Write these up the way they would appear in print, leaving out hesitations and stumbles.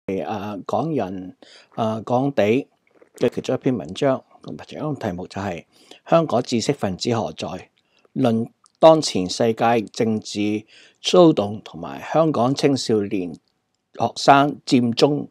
港人港地嘅其中一篇文章，咁其中題目就係香港知識分子何在？論當前世界政治騷動同埋香港青少年學生佔中。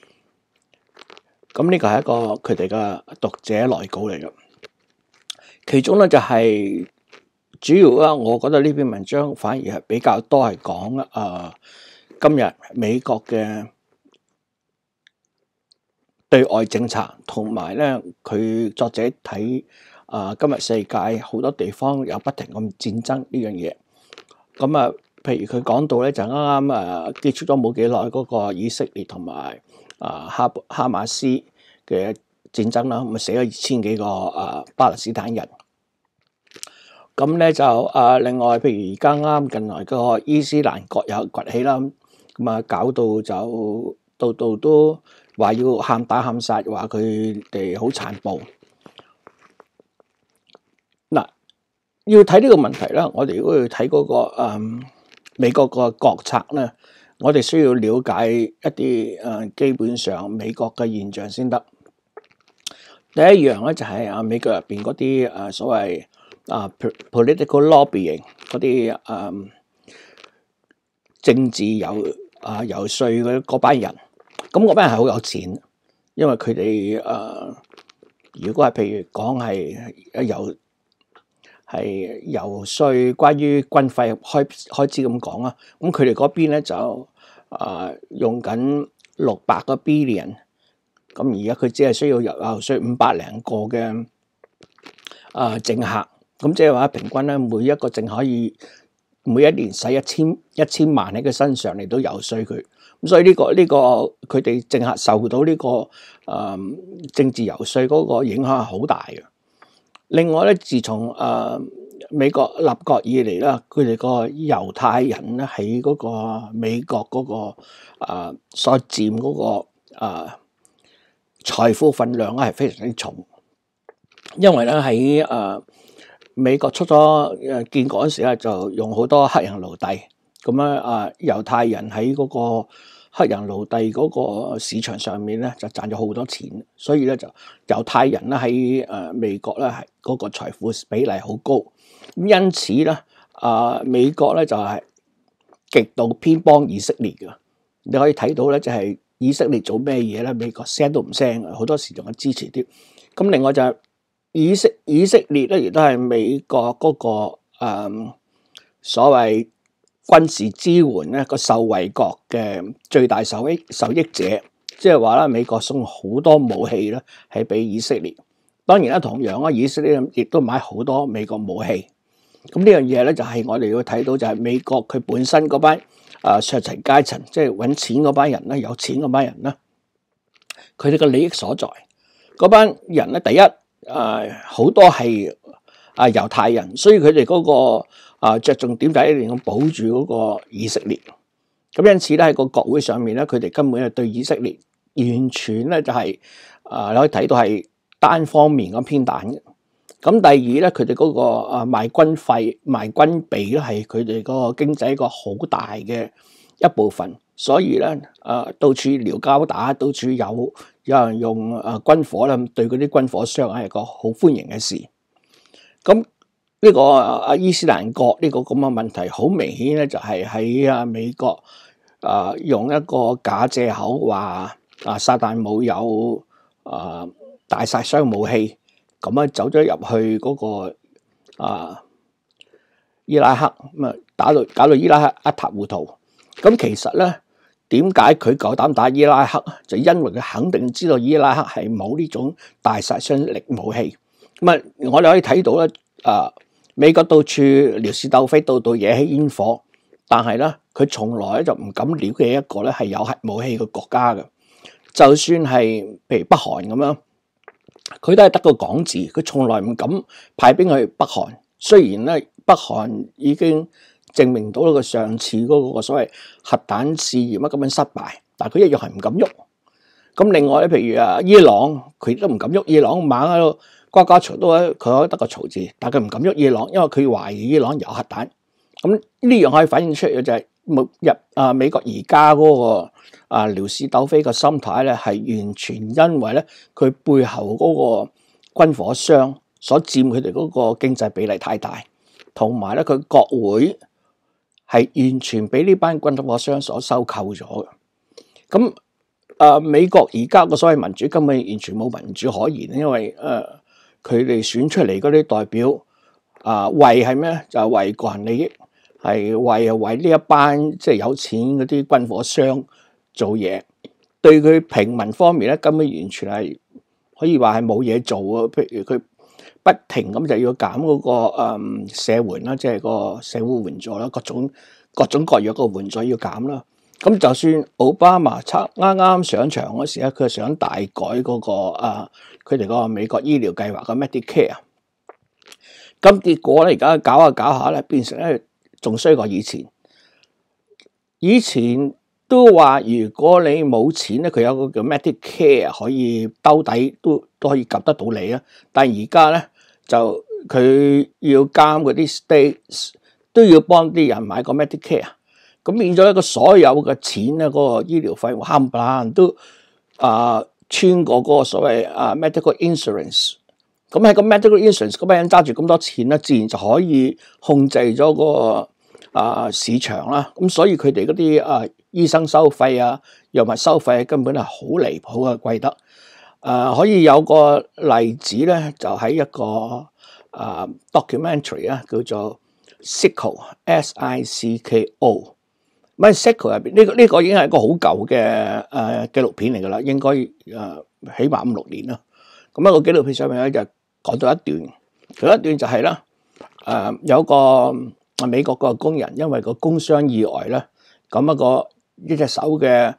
咁呢個係一個佢哋嘅讀者來稿嚟嘅，其中咧就係主要啦，我覺得呢篇文章反而係比較多係講今日美國嘅對外政策，同埋咧佢作者睇今日世界好多地方有不停咁戰爭呢樣嘢。咁譬如佢講到咧就啱啱結束咗冇幾耐嗰個以色列同埋哈馬斯嘅戰爭啦，咁死咗2000幾個巴勒斯坦人。咁咧就另外譬如而家啱近來個伊斯蘭國有崛起啦，咁搞到就度度都話要喊打喊殺，話佢哋好殘暴。嗱，要睇呢個問題啦，我哋如果要睇嗰個美國個國策咧，我哋需要了解一啲基本上美國嘅現象先得。第一樣咧就係美國入邊嗰啲所謂political lobbying 嗰啲政治遊說嗰班人，咁嗰班人係好有錢，因為佢哋如果係譬如講係遊說關於軍費開支咁講啊，咁佢哋嗰邊咧就用緊600個 billion， 咁而家佢只係需要遊說500零個嘅政客，咁即係話平均咧每一個政客可以每一年使1000萬喺佢身上嚟到遊說佢，咁所以呢個佢哋政客受到呢個政治遊說嗰個影響係好大嘅。另外咧，自從美國立國以嚟啦，佢哋個猶太人咧喺嗰個美國嗰個所佔嗰個財富份量咧係非常之重，因為咧喺美國出咗建國嗰時咧就用好多黑人奴隸，咁猶太人喺嗰個黑人奴隸嗰個市場上面咧就賺咗好多錢，所以咧就猶太人咧喺美國咧係嗰個財富比例好高，因此咧美國咧就係極度偏幫以色列嘅。你可以睇到咧就係以色列做咩嘢咧，美國聲都唔聲，好多時仲係支持啲。咁另外就係以色列咧亦都係美國嗰個所謂軍事支援咧個受惠國嘅最大受益者，即係話咧美國送好多武器咧係俾以色列，當然啦同樣以色列亦都買好多美國武器。咁呢樣嘢咧就係我哋要睇到就係美國佢本身嗰班上層階層，即係搵錢嗰班人咧，有錢嗰班人咧，佢哋嘅利益所在。嗰班人咧，第一好多係猶太人，所以佢哋嗰個着重點就係一定要保住嗰個以色列。咁因此咧喺個國會上面咧，佢哋根本係對以色列完全咧就係你可以睇到係單方面咁偏袒嘅。咁第二咧，佢哋嗰個賣軍費、賣軍備咧，係佢哋嗰個經濟一個好大嘅一部分。所以咧，到處撩交打，到處有人用軍火咧，對嗰啲軍火商係個好歡迎嘅事。咁呢個伊斯蘭國呢個咁嘅問題，好明顯咧，就係喺美國用一個假借口話撒旦冇有大殺傷武器。咁走咗入去嗰個伊拉克，咁搞到伊拉克一塌糊塗。咁其實咧，點解佢夠膽打伊拉克？就因為佢肯定知道伊拉克係冇呢種大殺傷力武器。咁我哋可以睇到咧，美國到處撩事鬥非，到處惹起煙火，但係咧，佢從來就唔敢撩嘅一個咧係有核武器嘅國家嘅。就算係譬如北韓咁樣。佢都係得個講字，佢從來唔敢派兵去北韓。雖然咧，北韓已經證明到佢上次嗰個所謂核彈試驗咁樣失敗，但係佢一樣係唔敢喐。咁另外咧，譬如伊朗，佢都唔敢喐。伊朗猛喺度呱呱嘈，都佢可以得個嘈字，但係佢唔敢喐伊朗，因為佢懷疑伊朗有核彈。咁呢樣可以反映出嚟嘅就係美國而家嗰個撩事鬥非嘅心態咧，係完全因為咧佢背後嗰個軍火商所佔佢哋嗰個經濟比例太大，同埋咧佢國會係完全俾呢班軍火商所收購咗嘅。咁美國而家個所謂民主根本完全冇民主可言，因為佢哋選出嚟嗰啲代表為係咩？就係為個人利益，係為呢一班即係有錢嗰啲軍火商做嘢，對佢平民方面咧根本完全係可以話係冇嘢做啊！譬如佢不停咁就要減嗰個社援啦，即係個社會援助啦，各種各樣嘅援助要減啦。咁就算奧巴馬啱啱上場嗰時咧，佢係想大改嗰個佢哋個美國醫療計劃嘅 Medicare， 咁結果咧而家搞下咧，變成咧仲衰過以前。以前都話如果你冇錢咧，佢有個叫 Medicare 可以兜底，都可以及得到你啊。但係而家咧就佢要監嗰啲 states 都要幫啲人買個 Medicare， 咁變咗一個所有嘅錢咧，嗰個醫療費冚唪唥都穿過嗰個所謂medical insurance。咁喺個 medical insurance 嗰班人揸住咁多錢咧，自然就可以控制咗嗰個市場啦。咁所以佢哋嗰啲醫生收費藥物收費根本係好離譜嘅，貴得可以有個例子咧，就喺一個documentary 叫做 Sicko S-I-C-K-O。咁 Sicko 入邊呢個已經係一個好舊嘅紀錄片嚟㗎啦，應該起碼5-6年啦。咁一個紀錄片上面咧就講到一段就係啦，有個美國個工人因為個工傷意外咧，咁一隻手嘅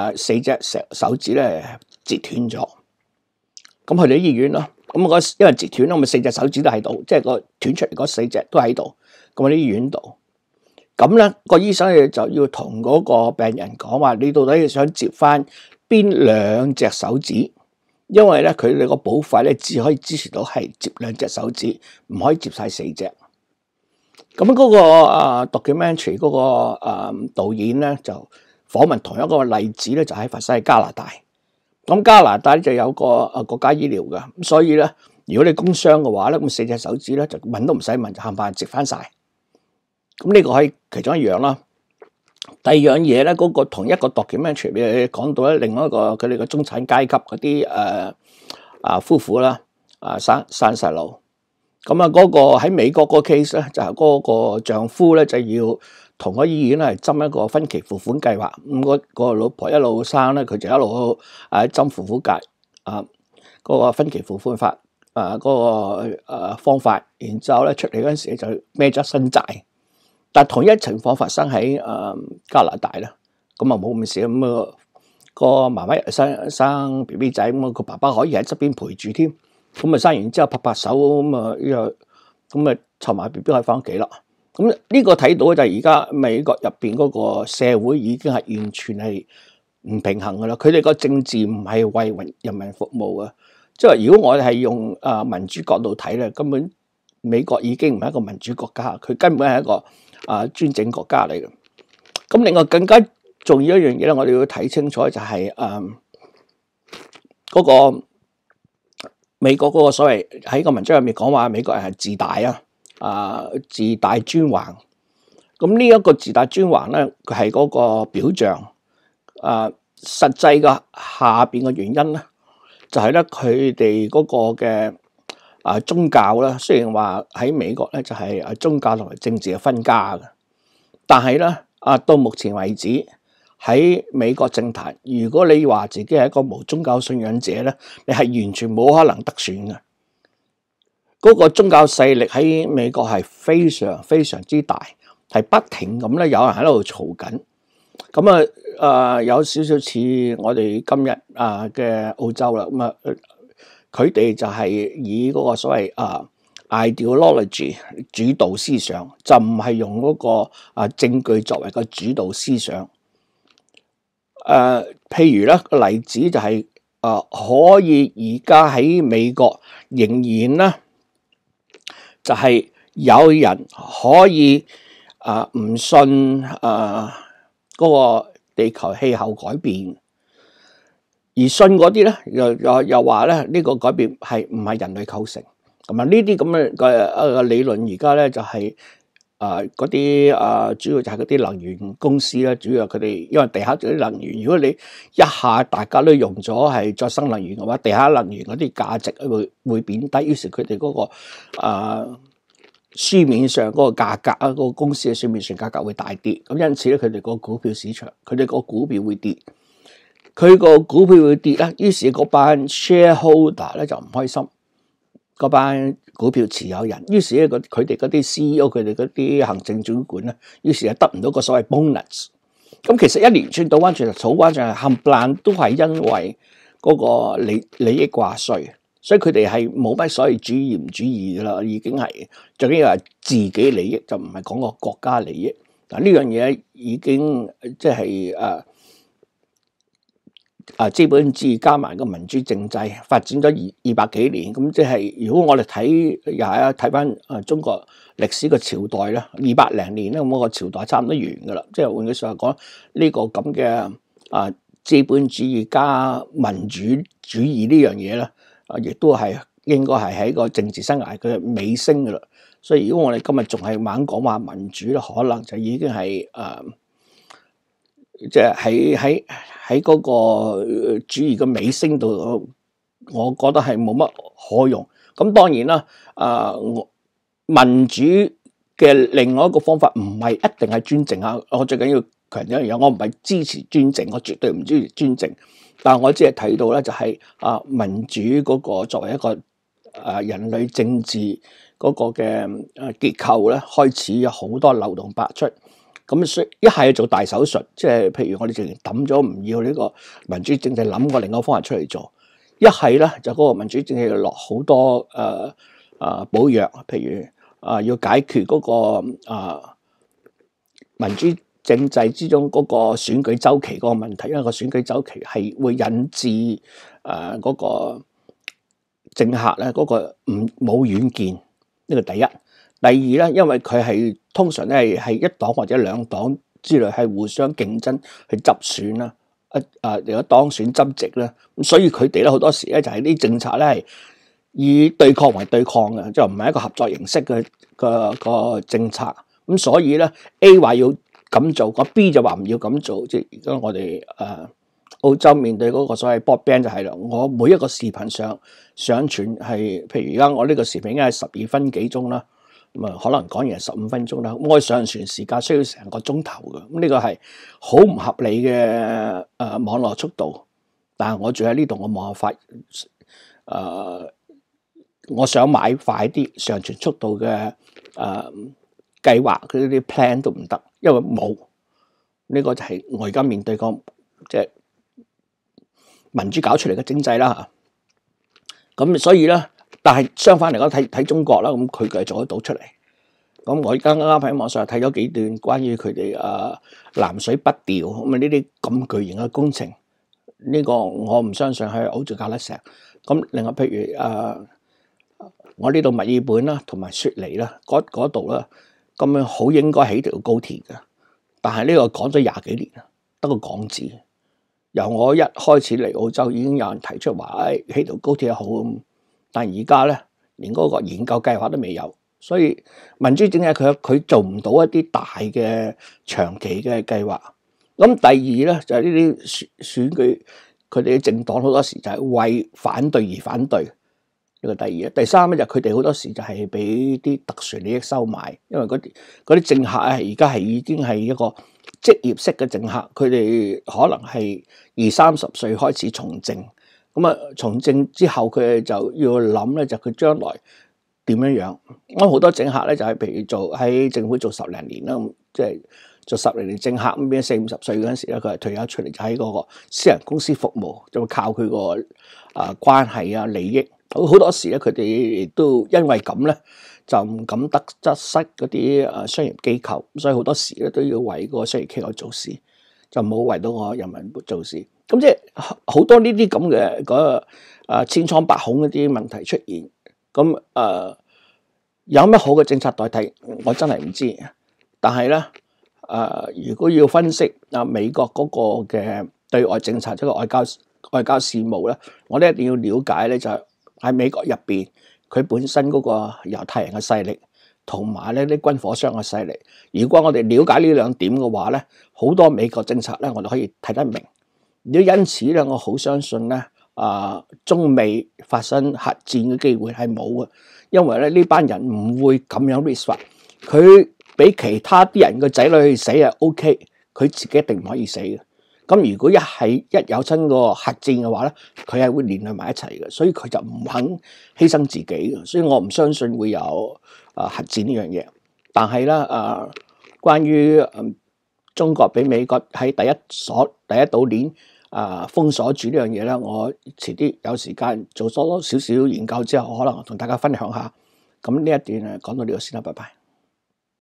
4隻手指咧截斷咗，咁去到醫院咯。咁因為截斷咯，咪4隻手指都喺度，即係個斷出嚟嗰4隻都喺度，咁喺醫院度。咁咧個醫生咧就要同嗰個病人講話，你到底想接翻邊2隻手指？因為咧佢哋個保費咧只可以支持到係接2隻手指，唔可以接晒4隻。咁嗰個documentary 嗰個導演咧就訪問同一個例子咧，就喺發生喺加拿大。咁加拿大就有個國家醫療嘅，咁所以咧如果你工傷嘅話咧，咁4隻手指咧就問都唔使問，就冚唪唥接翻晒。咁呢個係其中一樣啦。第二樣嘢咧，嗰個同一個 documentary 講到咧，另外一個佢哋嘅中產階級嗰啲夫婦啦，生細路。咁嗰個喺美國嗰個 case 咧，就係嗰個丈夫咧就要同個醫院咧針一個分期付款計劃。咁個老婆一路生咧，佢就一路針付款計嗰個分期付款法嗰個方法，然之後咧出嚟嗰陣時就孭咗新債。但同一情況發生喺加拿大啦，咁冇咁事。咁個媽媽生 BB 仔，咁個爸爸可以喺側邊陪住添。咁生完之後拍手，咁湊埋 BB 可以翻屋企啦。咁呢個睇到就係而家美國入邊嗰個社會已經係完全係唔平衡噶啦。佢哋個政治唔係為人民服務嘅，即係如果我哋係用民主角度睇咧，根本美國已經唔係一個民主國家，佢根本係一個專政國家嚟嘅。咁另外更加重要一樣嘢咧，我哋要睇清楚就係嗰個美國嗰個所謂喺個文章入面講話美國人係自大自大專橫。咁呢一個自大專橫咧，佢係嗰個表象。實際嘅下邊嘅原因咧，就係咧佢哋嗰個嘅宗教咧，雖然話喺美國咧就係宗教同埋政治嘅分家嘅，但係咧到目前為止喺美國政壇，如果你話自己係一個無宗教信仰者咧，你係完全冇可能得選嘅。嗰個宗教勢力喺美國係非常非常之大，係不停咁咧有人喺度嘈緊。咁有少少似我哋今日嘅澳洲啦。咁佢哋就係以嗰個所謂ideology 主導思想，就唔係用嗰個證據作為個主導思想。譬如咧個例子就係可以而家喺美國仍然咧就係有人可以唔信嗰個地球氣候改變，而信嗰啲咧又話咧呢個改變係唔係人類構成。咁啊呢啲咁嘅理論而家咧就係嗰啲主要就係嗰啲能源公司咧，主要佢哋因為地下嗰啲能源，如果你一下大家都用咗係再生能源嘅話，地下能源嗰啲價值會貶低，於是佢哋嗰個書面上嗰個價格嗰個公司嘅書面上價格會大跌，咁因此咧佢哋個股票市場，佢哋個股票會跌，佢個股票會跌啦，於是嗰班 shareholder 咧就唔開心。嗰班股票持有人，於是咧佢哋嗰啲 CEO， 佢哋嗰啲行政主管咧，於是就得唔到個所謂 bonus。咁其實一連串倒翻轉頭，草翻上嚟冚唪唥都係因為嗰個利益掛帥，所以佢哋係冇乜所謂主義唔主義噶啦，已經係最緊要係自己利益，就唔係講個國家利益。嗱呢樣嘢已經即係資本主義加埋個民主政制發展咗二百幾年，咁即係如果我哋睇翻中國歷史嘅朝代咧，200零年咧，咁個朝代差唔多完噶啦。即係換句說話講，呢個咁嘅資本主義加民主主義呢樣嘢咧，亦都係應該係喺個政治生涯嘅尾聲噶啦。所以如果我哋今日仲係猛講話民主咧，可能就已經係即係喺嗰個主義嘅尾聲度，我覺得係冇乜可用。咁當然啦，民主嘅另外一個方法唔係一定係專政啊。我最緊要強調一樣嘢，我唔係支持專政，我絕對唔支持專政。但係我只係睇到咧，就係民主嗰個作為一個人類政治嗰個嘅結構咧，開始有好多漏洞百出。咁所以一係做大手術，即係譬如我哋直情抌咗唔要呢個民主政制，諗個另外一個方法出嚟做；一係咧就嗰個民主政制落好多補藥，譬如要解決嗰個民主政制之中嗰個選舉週期嗰個問題，因為個選舉週期係會引致嗰個政客咧嗰個冇遠見，呢個第一。第二咧，因為佢係通常咧係一黨或者兩黨之類係互相競爭去執選啦，如果當選執席咧，咁所以佢哋咧好多時咧就係啲政策咧係以對抗為對抗嘅，就唔係一個合作形式嘅個政策。咁所以咧 A 話要咁做，個 B 就話唔要咁做。即係而家我哋澳洲面對嗰個所謂 broadband 就係啦，我每一個視頻上傳係，譬如而家我呢個視頻應該係12分幾鐘啦。咁可能講完係15分鐘啦，咁我上傳時間需要成個鐘頭嘅，咁呢個係好唔合理嘅網絡速度。但係我住喺呢度，我冇辦法我想買快啲上傳速度嘅計劃，佢啲 plan 都唔得，因為冇呢個就係我而家面對個即係民主搞出嚟嘅政制啦。咁所以咧。但係相反嚟講，睇中國啦，咁佢係做得到出嚟。咁我而家啱啱喺網上睇咗幾段關於佢哋南水北調咁呢啲咁巨型嘅工程，呢個我唔相信係澳洲搞得成。咁另外譬如我呢度墨爾本啦，同埋雪梨啦，嗰度啦，咁樣好應該起條高鐵嘅。但係呢個講咗20幾年啦，得個講字。由我一開始嚟澳洲，已經有人提出話，起條高鐵好。但而家咧，連嗰個研究計劃都未有，所以民主政制佢做唔到一啲大嘅長期嘅計劃。咁第二咧就係呢啲選舉，佢哋嘅政黨好多時就係為反對而反對，呢個第二。第三咧就佢哋好多時就係俾啲特殊利益收買，因為嗰啲政客而家係已經係一個職業式嘅政客，佢哋可能係20-30歲開始從政。咁從政之後，佢哋就要諗咧，就佢將來點樣。咁好多政客咧，就係譬如做喺政府做10零年啦，即係做10零年政客咁，變40-50歲嗰陣時咧，佢係退休出嚟，就喺嗰個私人公司服務，就會靠佢個關係啊利益。好多時咧，佢哋亦都因為咁咧，就唔敢得失嗰啲商業機構，所以好多時咧都要為個商業機構做事，就冇為到我人民做事。咁即係好多呢啲咁嘅千瘡百孔嗰啲問題出現，咁有咩好嘅政策代替？我真係唔知。 但係咧如果要分析美國嗰個嘅對外政策，即係外交事務咧，我哋一定要了解咧，就係喺美國入邊佢本身嗰個猶太人嘅勢力，同埋呢啲軍火商嘅勢力。如果我哋了解呢兩點嘅話咧，好多美國政策咧，我哋可以睇得明。因此咧，我好相信咧，中美發生核戰嘅機會係冇嘅，因為咧呢班人唔會咁樣 risk。佢俾其他啲人嘅仔女去死係 OK， 佢自己一定唔可以死嘅。咁如果一有親個核戰嘅話咧，佢係會連累埋一齊嘅，所以佢就唔肯犧牲自己嘅。所以我唔相信會有核戰呢樣嘢。但係咧關於中國俾美國喺第一島鏈封鎖住呢樣嘢咧，我遲啲有時間做多少少研究之後，可能同大家分享下。咁呢一段講到呢度先啦，拜拜。